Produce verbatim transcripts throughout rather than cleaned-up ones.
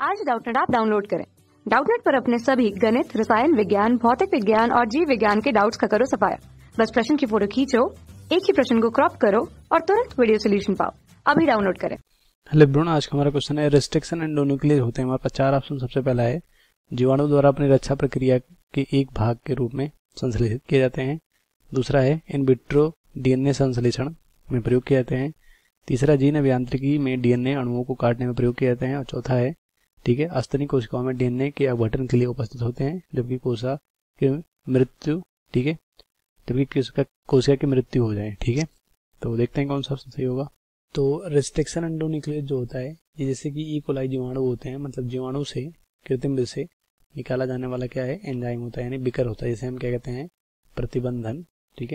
आज Doubtnut app download करें। Doubtnut पर अपने सभी गणित, रसायन विज्ञान, भौतिक विज्ञान और जीव विज्ञान के डाउट्स का करो सफाया। बस प्रश्न की फोटो खींचो, एक ही प्रश्न को क्रॉप करो और तुरंत वीडियो सोल्यूशन पाओ। अभी डाउनलोड करें। हेलो ब्रोन, आज का हमारा क्वेश्चन है रिस्ट्रिक्शन एंडोन्यूक्लियर होते हैं। हमारे पास चार ऑप्शन। सबसे पहला है जीवाणु द्वारा अपनी रक्षा प्रक्रिया के एक भाग के रूप में संश्लेषित किए जाते हैं। दूसरा है इन विट्रो डीएनए संश्लेषण में प्रयोग किए जाते हैं। तीसरा जीन अभियांत्रिकी में डीएनए अणुओं को काटने में प्रयोग किए जाते हैं। और चौथा है ठीक है अस्तनी कोशिकाओं में डीएनए के अपघटन के लिए उपस्थित होते हैं जबकि कोशिका की मृत्यु ठीक है जबकि कोशिका कोशिका की मृत्यु हो जाए। ठीक है, तो देखते हैं कौन सा सही होगा। तो रिस्ट्रिक्शन एंडोन्यूक्लियर जो होता है ये जैसे कि ई कोलाई जीवाणु होते हैं, मतलब जीवाणु से कृत्रिम विधि से निकाला जाने वाला क्या है एंजाइम होता है, यानी बिकर होता है, जिसे हम क्या कहते हैं प्रतिबंधन। ठीक है,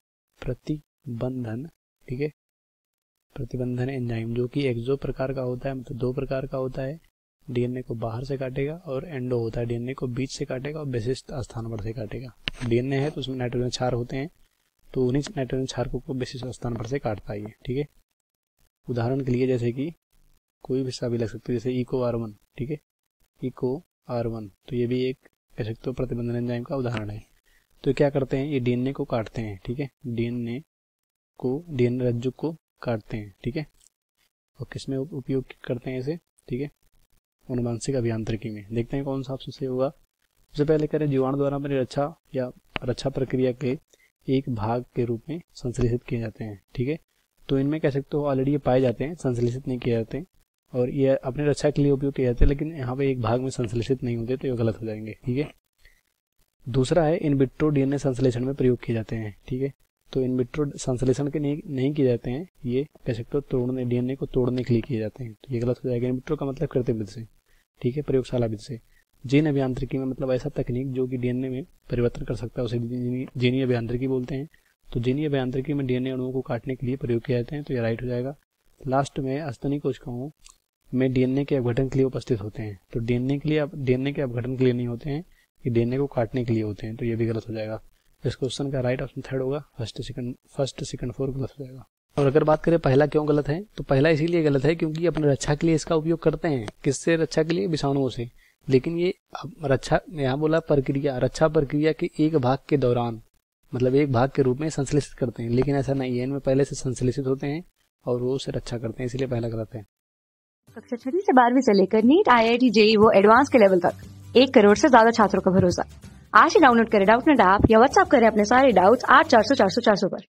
प्रतिबंधन ठीक है प्रतिबंधन एंजाइम जो कि एक्सो प्रकार का होता है, मतलब दो प्रकार का होता है। डीएनए को बाहर से काटेगा और एंडो होता है, डीएनए को बीच से काटेगा और विशिष्ट स्थान पर से काटेगा। डीएनए है तो उसमें नाइट्रोजन क्षार होते हैं, तो उन्हीं नाइट्रोजन क्षार को विशिष्ट स्थान पर से काटता है। ठीक है, उदाहरण के लिए जैसे कि कोई भी सा भी लग सकती है, जैसे इको आर वन। ठीक है, इको आर वन तो ये भी एक कह सकते हो प्रतिबंधन एंजाइम का उदाहरण है। तो क्या करते हैं, ये डीएनए को काटते हैं। ठीक है, डीएनए को डीएनए रज्जु को काटते हैं। ठीक है, और किसमें उपयोग करते हैं इसे, ठीक है अनुवांशिक अभियांत्रिकी में। देखते हैं कौन सा ऑप्शन सही होगा। सबसे पहले करें जीवाणु द्वारा अपनी रक्षा या रक्षा प्रक्रिया के एक भाग के रूप में संश्लेषित किए जाते हैं। ठीक है, तो इनमें कह सकते हो ऑलरेडी ये पाए जाते हैं, संश्लेषित नहीं किए जाते और ये अपनी रक्षा के लिए उपयोग किए जाते हैं, लेकिन यहाँ पे एक भाग में संश्लेषित नहीं होते तो ये गलत हो जाएंगे। ठीक है, दूसरा है इन विट्रो डीएनए संश्लेषण में प्रयोग किए जाते हैं। ठीक है, तो इन विट्रो संश्लेषण के नहीं नहीं किए जाते हैं, ये कह सकते हो तोड़ने डीएनए को तोड़ने के लिए किए जाते हैं, तो ये गलत हो जाएगा। इन विट्रो का मतलब कृत्रिम विधि से, ठीक है प्रयोगशाला विधि से। जीन अभियांत्रिकी में मतलब ऐसा तकनीक जो कि डीएनए में परिवर्तन कर सकता है उसे जीनी अभियांत्रिकी बोलते हैं। तो जीनी अभियांत्रिकी में डीएनए अणुओं को काटने के लिए प्रयोग किए जाते हैं, तो ये राइट हो जाएगा। लास्ट में अस्तनी कोशिकाओं में डीएनए के अपघटन के लिए उपस्थित होते हैं, तो डीएनए के लिए डीएनए के अपघटन के लिए नहीं होते हैं, ये डीएनए को काटने के लिए होते हैं, तो ये भी गलत हो जाएगा। इस क्वेश्चन का राइट ऑप्शन थर्ड होगा, first second first second four गलत हो जाएगा। और अगर बात करें पहला क्यों गलत है, तो पहला इसीलिए गलत है क्योंकि अपने रक्षा के लिए इसका उपयोग करते हैं। किससे रक्षा के लिए, विषाणुओं से। लेकिन ये रक्षा यहाँ बोला प्रक्रिया, रक्षा प्रक्रिया के एक भाग के दौरान मतलब एक भाग के रूप में संश्लेषित करते हैं, लेकिन ऐसा नहीं है, इनमें पहले से संश्लेषित होते हैं और वो उसे रक्षा करते हैं, इसलिए पहला गलत है। कक्षा छठी से बारहवीं से लेकर नीट, आईआईटी, जेईई वो एडवांस के लेवल तक एक करोड़ से ज्यादा छात्रों का भरोसा। आज ही डाउनलोड करें डाउटनेट ऐप या व्हाट्सएप करें अपने सारे डाउट्स आठ चार सौ चार सौ चार सौ पर।